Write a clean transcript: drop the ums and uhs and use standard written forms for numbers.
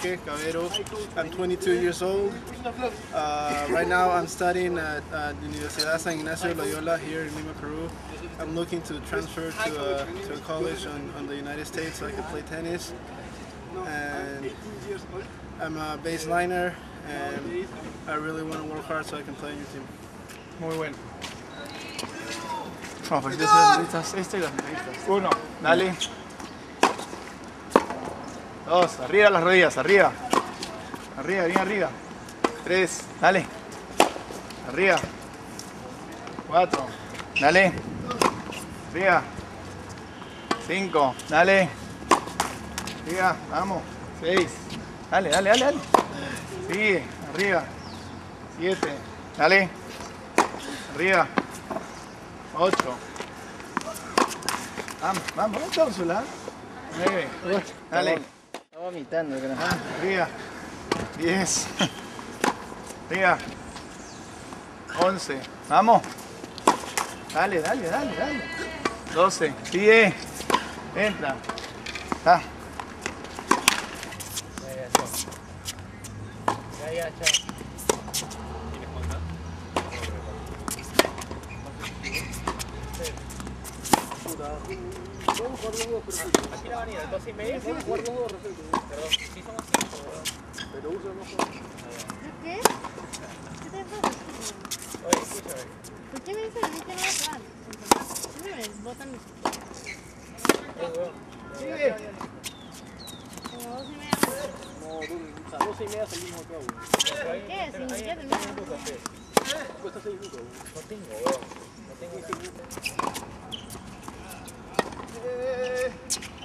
Enrique Cavero. I'm 22 years old. Right now I'm studying at the Universidad San Ignacio Loyola here in Lima, Peru. I'm looking to transfer to a college on the United States so I can play tennis. And I'm a baseliner and I really want to work hard so I can play in your team. Muy bueno. Vamos, pues estas y las entrevistas. 1, dale. 2, arriba las rodillas, arriba. Arriba, bien arriba. 3, dale. Arriba. 4, dale. Arriba. 5, dale. Arriba, vamos. 6, dale, dale, dale, dale. Sigue, arriba. 7, dale. Arriba. 8. Vamos, vamos, cápsula. 9, dale. Está vomitando, creo. Arriba. 10. Arriba. 11. Vamos. Dale, dale, dale, dale. 12. Sigue. Entra. Ah. Ya, chao. Aquí la avenida, 2:30. Sí, perdón, sí somos 5, pero uso no. ¿Qué? ¿Qué te pasa? Oye, escúchame. ¿Por qué me dicen a mí que no va a pagar? ¿Qué me botan mis... Sigue. Como 2:30. No, 2:30 salimos acá, güey. ¿Qué? Si ni siquiera termino. Cuesta 6 minutos, güey. No tengo, weón. No tengo 6 minutos.